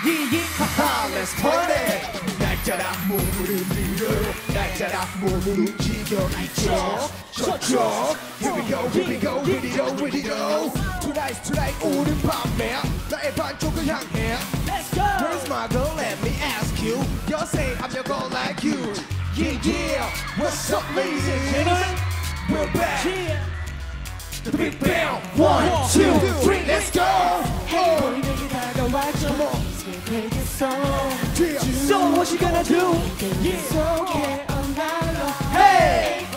하하 let's party 날짜라 몸을 흔들어 날짜라 몸을 움직여 이쪽 저쪽 Here we go here we go here we go here we go Tonight's tonight 오는 밤에 나의 반쪽을 향해 Let's go Where's my girl let me ask you You're saying I'm your girl like you Yeah yeah What's up ladies and gentlemen We're back The Big Bang 1, 2, 3 Let's go Hey Come on So what you gonna do? Hey!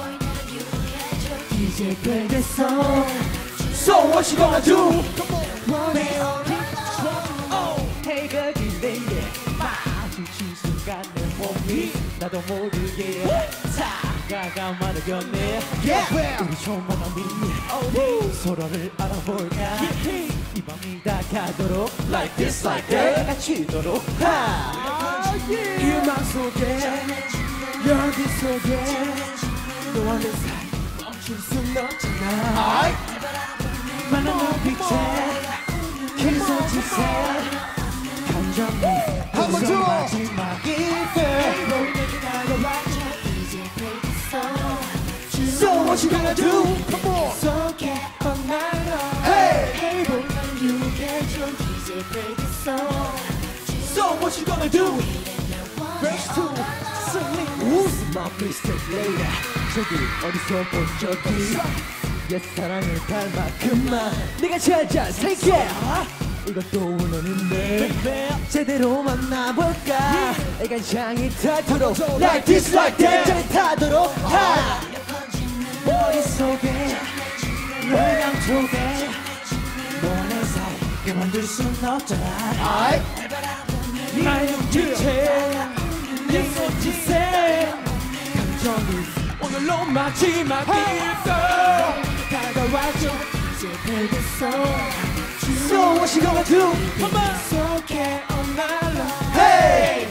So what you gonna do? Hey girl, you lady 마주칠 순간에 몸이 나도 모르게 다가가 말하겠네 우리 조만한 미니 서로를 알아볼까 이 밤이 다가도록 Like this like that 같이도록 이 맘 속에 여기 속에 너와 내 사이 멈출 순 없잖아 만난 눈빛에 기선지세 감정이 한번 더! So what you gonna do? Come on! So get on my love Hey! Hey boy, you get your DJ play this song So what you gonna do? Verse 2 Who's my mistake lady 저기 어디서 본 적이 옛사랑을 닮아 그만 내가 찾아 살게 이것도 운명인데 제대로 만나볼까 애간장이 타도록 Like this like that 짜릿하도록 머릿속에 널 양쪽에 너와 내 사이 그만둘 순 없잖아 나의 눈빛에 네 손짓에 감정이 오늘로 마지막일 걸 다가와줘 So what you gonna do? Come on! So get on my love Hey!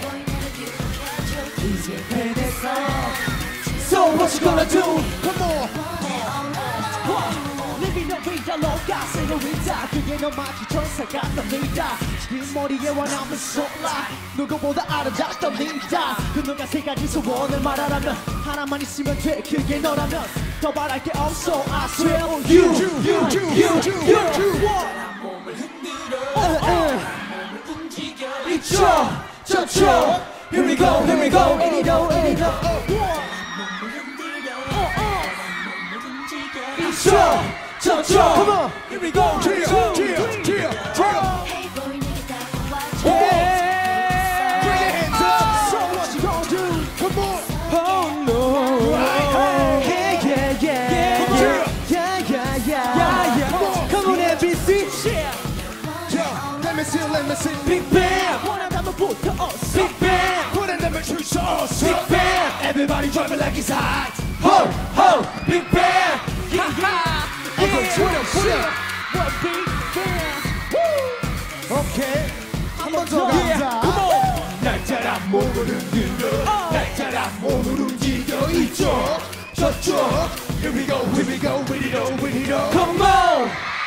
So what you gonna do? Come on! Living the vida loca, señorita 그게 너 마치 천사 같답니다 긴 머리에 원하면 쏠라 누구보다 아름답던 리다 그 누가 세 가지 소원을 말하라면 하나만 있으면 돼 그게 너라면 더 바랄 게 없어 I swear you 몸을 흔들어 이쪽 저쪽 Here we go here we go 이리로 이리로 이쪽 저쪽 Come on Here we go! Chill! Chill! Chill! Chill! Bring your hands up! So what you gonna do? Come on! Oh no Right. Yeah Come on ABC Yo, let me see Big Bang 원한다면 붙어 us Big Bang Put it in the tree sauce Big Bang Everybody drop it like it's hot Ho Big Bang Put it What Big Bang 오케이 한 번 더 Yeah 가자 Come on 날짜라 몸을 흔들어 날짜라 몸을 움직여 이쪽 저쪽 Here we go here we go we need go we need go Come on